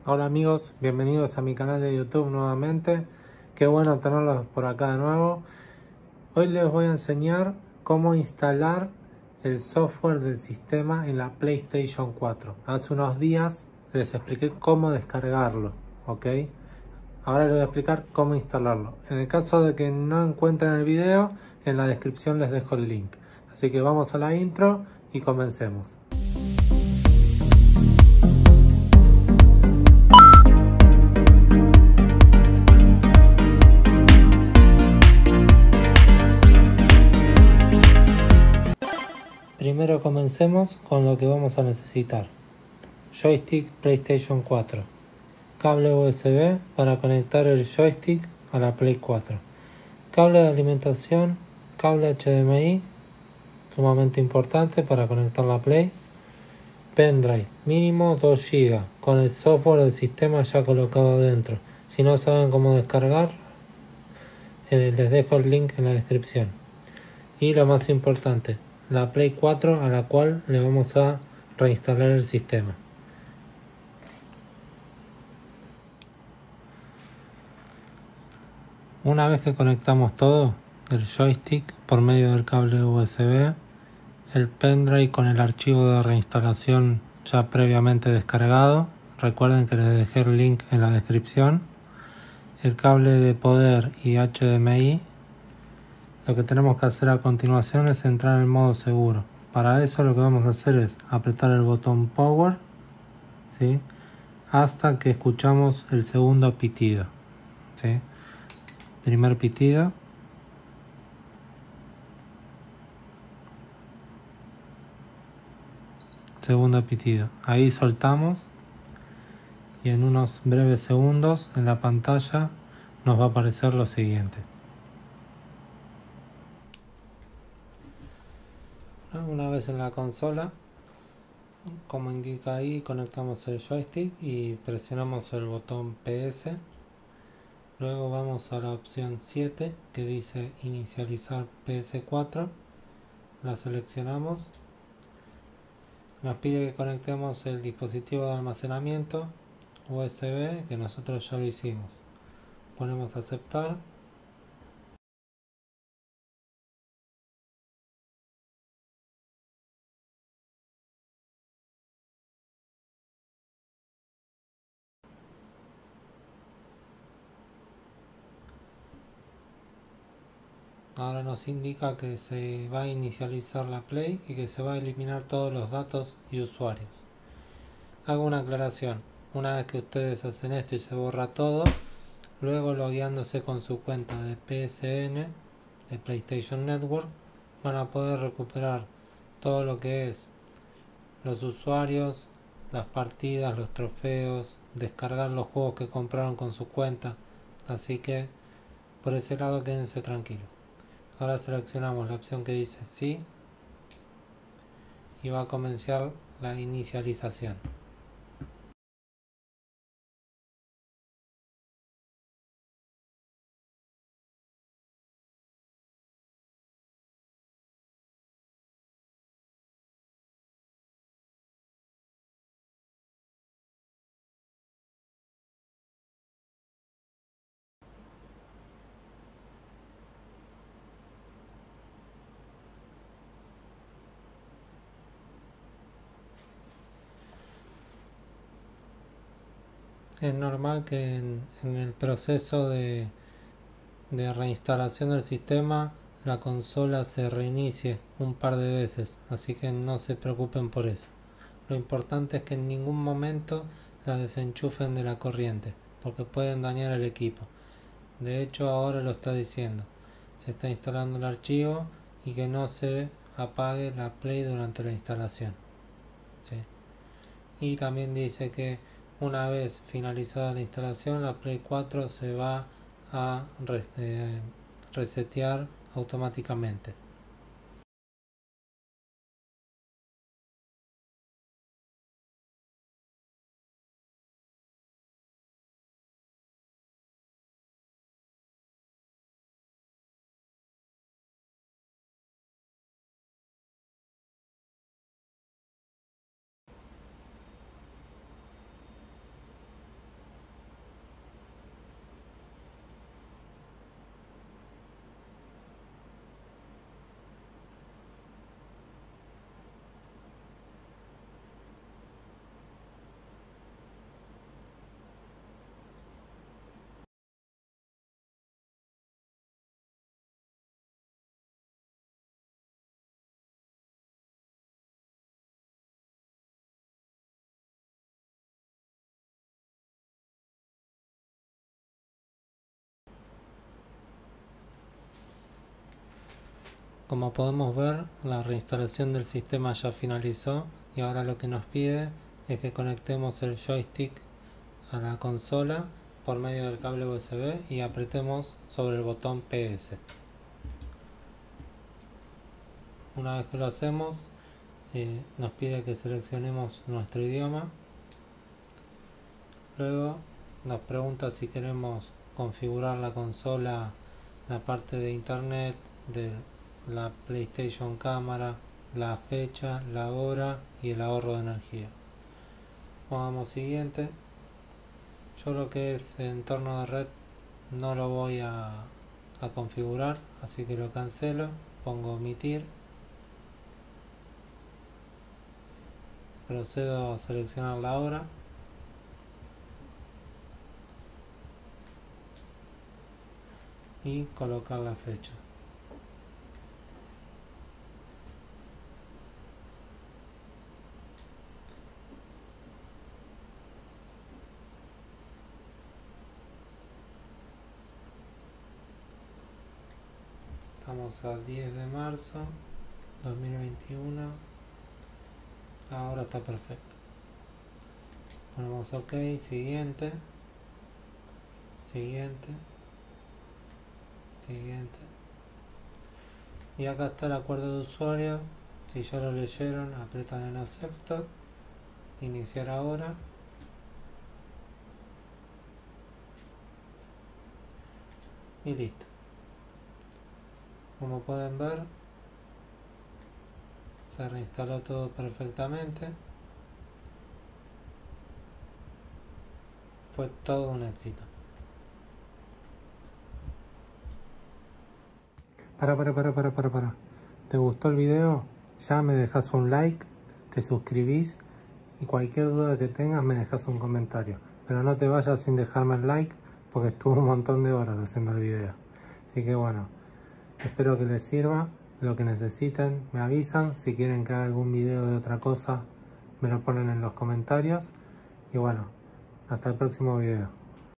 Hola amigos, bienvenidos a mi canal de YouTube nuevamente. Qué bueno tenerlos por acá de nuevo. Hoy les voy a enseñar cómo instalar el software del sistema en la PlayStation 4. Hace unos días les expliqué cómo descargarlo, ¿ok? Ahora les voy a explicar cómo instalarlo. En el caso de que no encuentren el video, en la descripción les dejo el link. Así que vamos a la intro y comencemos. Primero comencemos con lo que vamos a necesitar. Joystick PlayStation 4. Cable USB para conectar el joystick a la Play 4. Cable de alimentación, cable HDMI, sumamente importante para conectar la Play. Pendrive, mínimo 2 GB, con el software del sistema ya colocado dentro. Si no saben cómo descargar, les dejo el link en la descripción. Y lo más importante, la Play 4 a la cual le vamos a reinstalar el sistema. Una vez que conectamos todo, el joystick por medio del cable USB, el pendrive con el archivo de reinstalación ya previamente descargado, recuerden que les dejé el link en la descripción, el cable de poder y HDMI, lo que tenemos que hacer a continuación es entrar en modo seguro. Para eso lo que vamos a hacer es apretar el botón Power, ¿sí?, hasta que escuchamos el segundo pitido, ¿sí? Primer pitido. Segundo pitido. Ahí soltamos y en unos breves segundos en la pantalla nos va a aparecer lo siguiente. Una vez en la consola, como indica ahí, conectamos el joystick y presionamos el botón PS. Luego vamos a la opción 7 que dice inicializar PS4. La seleccionamos. Nos pide que conectemos el dispositivo de almacenamiento USB, que nosotros ya lo hicimos. Ponemos aceptar. Ahora nos indica que se va a inicializar la Play y que se va a eliminar todos los datos y usuarios. Hago una aclaración. Una vez que ustedes hacen esto y se borra todo, luego logueándose con su cuenta de PSN, de PlayStation Network, van a poder recuperar todo lo que es los usuarios, las partidas, los trofeos, descargar los juegos que compraron con su cuenta. Así que por ese lado quédense tranquilos. Ahora seleccionamos la opción que dice sí y va a comenzar la inicialización. Es normal que en el proceso de reinstalación del sistema la consola se reinicie un par de veces, así que no se preocupen por eso. Lo importante es que en ningún momento la desenchufen de la corriente, porque pueden dañar el equipo. De hecho ahora lo está diciendo, se está instalando el archivo y que no se apague la Play durante la instalación, ¿sí? Y también dice que una vez finalizada la instalación, la Play 4 se va a resetear automáticamente. Como podemos ver, la reinstalación del sistema ya finalizó y ahora lo que nos pide es que conectemos el joystick a la consola por medio del cable USB y apretemos sobre el botón PS. Una vez que lo hacemos, nos pide que seleccionemos nuestro idioma. Luego nos pregunta si queremos configurar la consola, la parte de internet, de la PlayStation cámara, la fecha, la hora y el ahorro de energía. Pongamos siguiente. Yo lo que es entorno de red no lo voy a configurar, así que lo cancelo, pongo omitir, procedo a seleccionar la hora y colocar la fecha. Estamos a 10 de marzo 2021. Ahora está perfecto. Ponemos OK, siguiente, siguiente, siguiente. Y acá está el acuerdo de usuario. Si ya lo leyeron, apretan en acepto, iniciar ahora. Y listo. Como pueden ver, se reinstaló todo perfectamente. Fue todo un éxito. Para. ¿Te gustó el video? Ya me dejas un like, te suscribís y cualquier duda que tengas me dejas un comentario. Pero no te vayas sin dejarme el like porque estuve un montón de horas haciendo el video. Así que bueno, espero que les sirva. Lo que necesiten me avisan. Si quieren que haga algún video de otra cosa me lo ponen en los comentarios. Y bueno, hasta el próximo video.